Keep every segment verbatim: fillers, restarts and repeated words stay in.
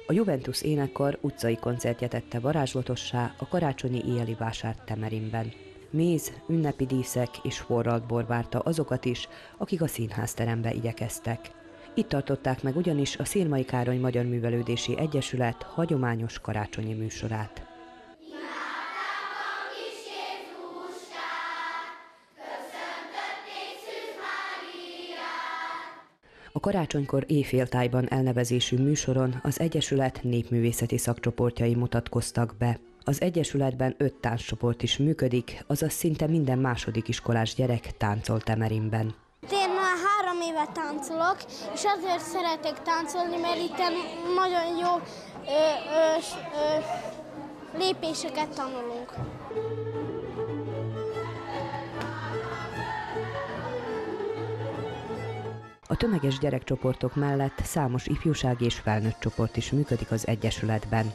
A Juventus énekkar utcai koncertje tette varázslatossá a karácsonyi éjjeli vásárt Temerinben. Méz, ünnepi díszek és forralt bor várta azokat is, akik a színházterembe igyekeztek. Itt tartották meg ugyanis a Szirmai Károly Magyar Művelődési Egyesület hagyományos karácsonyi műsorát. A karácsonykor éjféltájban elnevezésű műsoron az Egyesület népművészeti szakcsoportjai mutatkoztak be. Az Egyesületben öt tánccsoport is működik, azaz szinte minden második iskolás gyerek táncol Temerinben. Én már három éve táncolok, és azért szeretek táncolni, mert itt nagyon jó ö, ö, ö, lépéseket tanulunk. A tömeges gyerekcsoportok mellett számos ifjúsági és felnőtt csoport is működik az Egyesületben.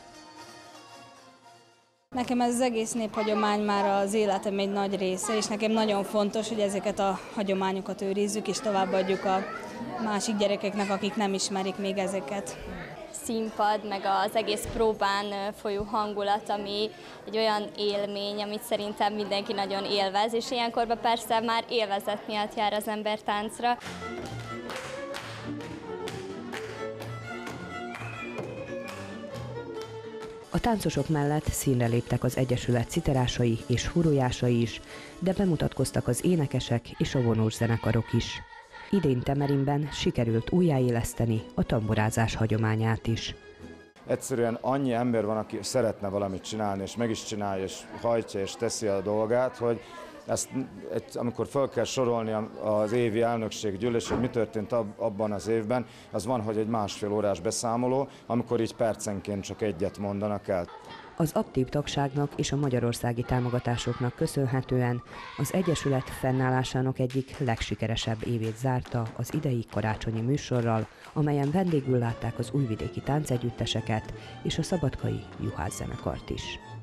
Nekem ez az egész néphagyomány már az életem egy nagy része, és nekem nagyon fontos, hogy ezeket a hagyományokat őrizzük, és továbbadjuk a másik gyerekeknek, akik nem ismerik még ezeket. Színpad, meg az egész próbán folyó hangulat, ami egy olyan élmény, amit szerintem mindenki nagyon élvez, és ilyenkorban persze már élvezet miatt jár az ember táncra. A táncosok mellett színre léptek az Egyesület citerásai és furujásai is, de bemutatkoztak az énekesek és a vonós zenekarok is. Idén Temerinben sikerült újjáéleszteni a tamborázás hagyományát is. Egyszerűen annyi ember van, aki szeretne valamit csinálni, és meg is csinálja, és hajtja, és teszi a dolgát, hogy ezt, amikor fel kell sorolni az évi elnökség gyűlés, hogy mi történt abban az évben, az van, hogy egy másfél órás beszámoló, amikor így percenként csak egyet mondanak el. Az aktív tagságnak és a magyarországi támogatásoknak köszönhetően az Egyesület fennállásának egyik legsikeresebb évét zárta az idei karácsonyi műsorral, amelyen vendégül látták az újvidéki táncegyütteseket és a szabadkai juhászzenekart is.